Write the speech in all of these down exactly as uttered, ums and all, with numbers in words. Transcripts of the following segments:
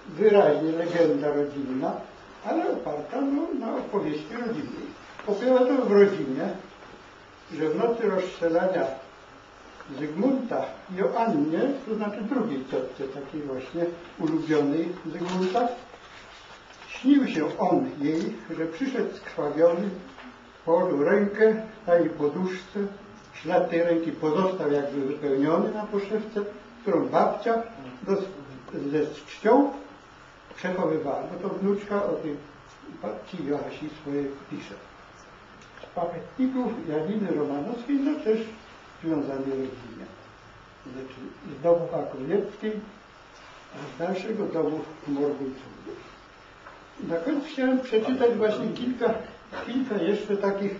wyraźnie legenda rodzinna, ale oparta no, na opowieści rodzinnej. Opowiadano w rodzinie, że w nocy rozstrzelania Zygmunta Joannie, to znaczy drugiej ciotce, takiej właśnie ulubionej Zygmunta, śnił się on jej, że przyszedł skrwawiony, położył rękę na jej poduszce, ślad tej ręki pozostał jakby wypełniony na poszewce, którą babcia do, ze czcią przechowywała. Bo to wnuczka o tej babci Joasi swojej pisze. Z pamiętników Janiny Romanowskiej, no też związane rodzinie. Znaczy z domu Akrulieckiej, a z dalszego domu Morgulców. Na koniec chciałem przeczytać właśnie kilka, kilka jeszcze takich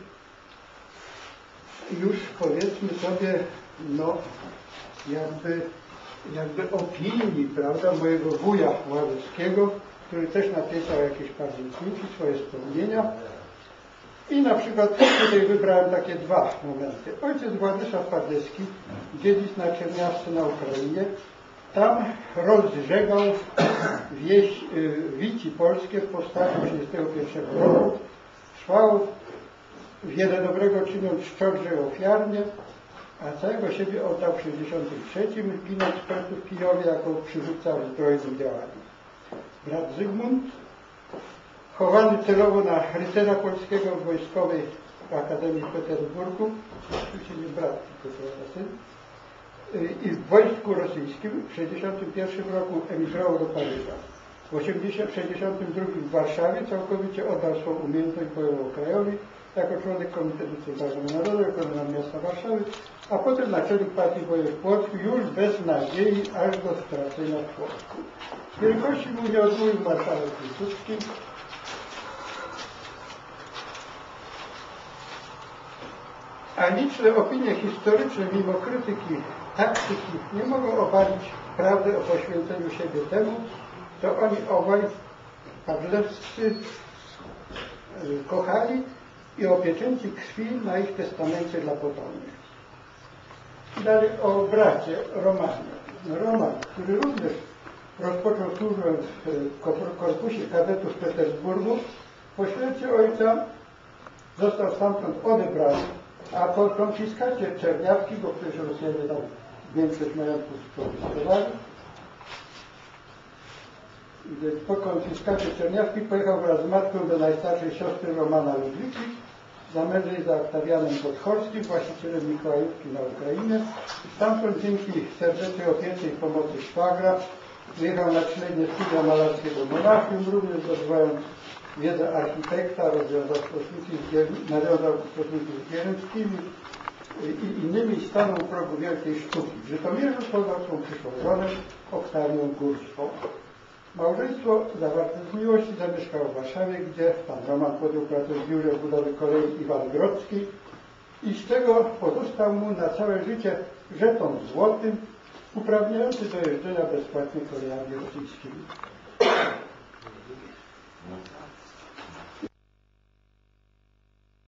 już powiedzmy sobie, no jakby, jakby opinii, prawda, mojego wuja Łażewskiego, który też napisał jakieś pamiętniki, swoje wspomnienia. I na przykład tutaj wybrałem takie dwa momenty. Ojciec Władysław Paderski, dziedzic na Czerniawce na Ukrainie, tam rozżegał wieś, wici polskie w powstaniu trzydziestego pierwszego roku. Trwał wiele dobrego czyniąc szczodrze i ofiarnie, a całego siebie oddał w sześćdziesiątym trzecim, ginąc w Kijowie jako przywódca w zbrojnym działaniu. Brat Zygmunt, chowany celowo na rycerza polskiego w wojskowej Akademii w Petersburgu, oczywiście nie brat, tylko syn, i w wojsku rosyjskim w tysiąc dziewięćset sześćdziesiątym pierwszym roku emigrował do Paryża. W tysiąc dziewięćset sześćdziesiątym drugim w Warszawie całkowicie oddał swoją umiejętność bojową krajowi jako członek Komitetu Centralnego Narodowego, komendant miasta Warszawy, a potem naczelnik Partii Bojowej w Płocku, już bez nadziei aż do stracenia w Płocku. Wielkości mu nie odmówił marszałek Piłsudski. A liczne opinie historyczne, mimo krytyki taktyki, nie mogą obalić prawdy o poświęceniu siebie temu, co oni obaj, Pawlewscy, kochali i o pieczęci krwi na ich testamencie dla potomnych. Dalej o bracie Romanie. Roman, który również rozpoczął służbę w korpusie kadetów w Petersburgu, po śmierci ojca został stamtąd odebrany, a po konfiskacie Czerniawki, bo przecież Rosjanie tam większość majątków skonfiskowali, więc po konfiskacie Czerniawki pojechał wraz z matką do najstarszej siostry Romana Ludwiki, zamężnej za Oktawianem Podhorskim, właścicielem Mikołajówki na Ukrainie. Stamtąd dzięki serdecznej opiece i pomocy szwagra wyjechał na średnie studia malarskie do Monachium, również zdobywając wiedzę architekta, rozwiązał stosunki z, nawiązał stosunki z Gierymskimi i innymi i stanął u progu wielkiej sztuki. W Żytomierzu poznał swą przyszłą żonę, Oktawię Górską. Małżeństwo zawarte z miłości zamieszkało w Warszawie, gdzie pan Roman podjął pracę w biurze budowy kolei Iwan-Grodzkiej i z tego pozostał mu na całe życie żeton złotym uprawniający do jeżdżenia bezpłatnie kolejami rosyjskimi.